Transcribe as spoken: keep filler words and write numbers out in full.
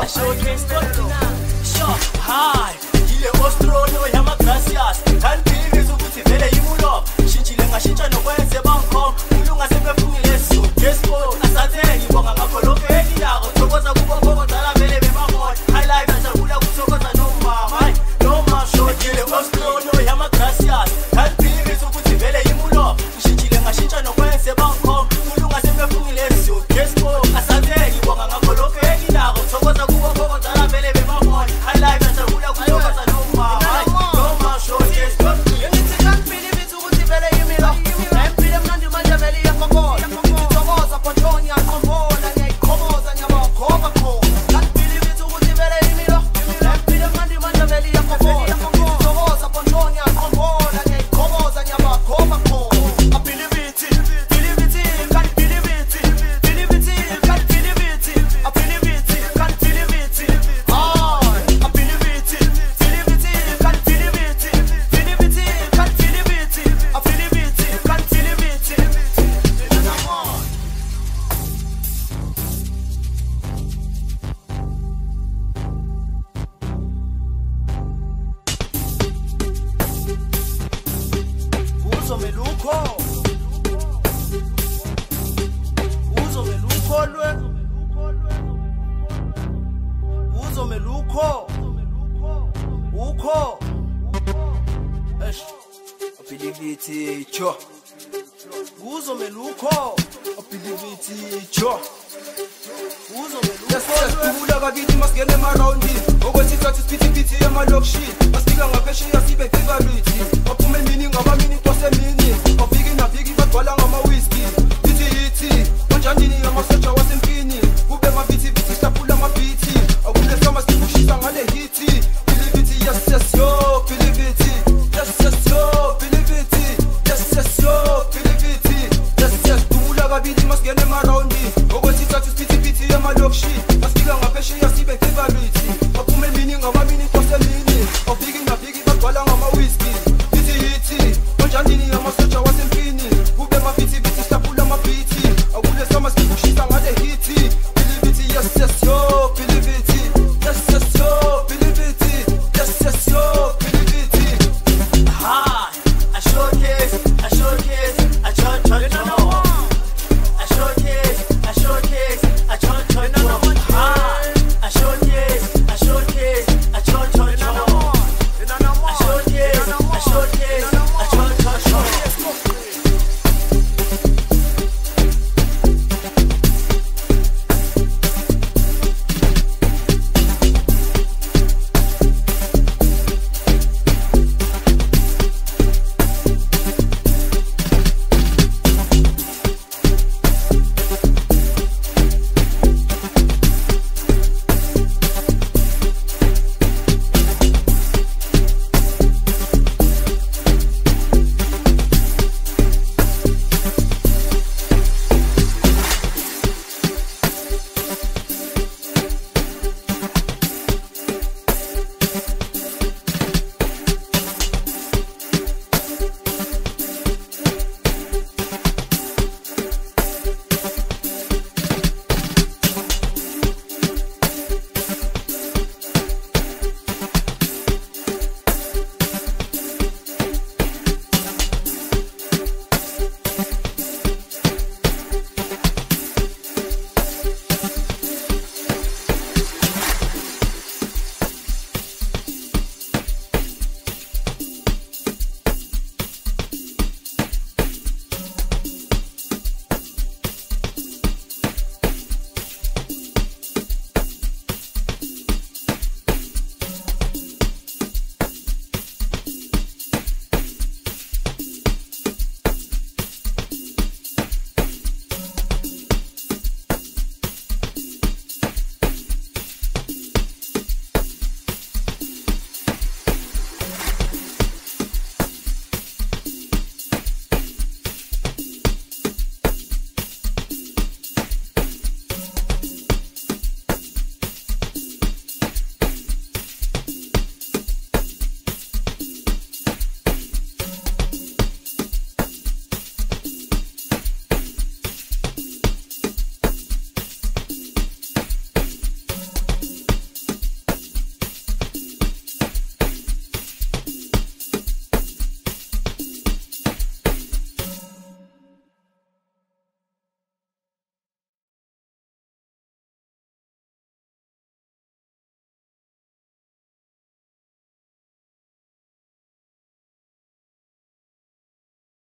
showcase Cortina. Sure, hi. Ile Australia yama gracias. Kanti ukuthi vele yimulo. Shintshile ngashintsha nokwenze bankom. Ulunga sebefungile showcase ko. Asathe ngibonga ngakho lonke elilako. Thokoza kubo bonke dala vele bebamona. Highlight ajabula kuthokoza noma. Hayi, noma showcase Australia yama gracias. Kanti ukuthi vele yimulo. Shintshile ngashintsha nokwenze bankom. Ulunga sebefungile showcase ko. Asathe ngibonga ngakho lonke elilako. Thokoza kubo bonke dala vele bebamona. Highlight ajabula kuthokoza noma. Hayi, noma showcase Masika ngaphesheya sibe favorite. Aphume mini ngaba mini kwase mini.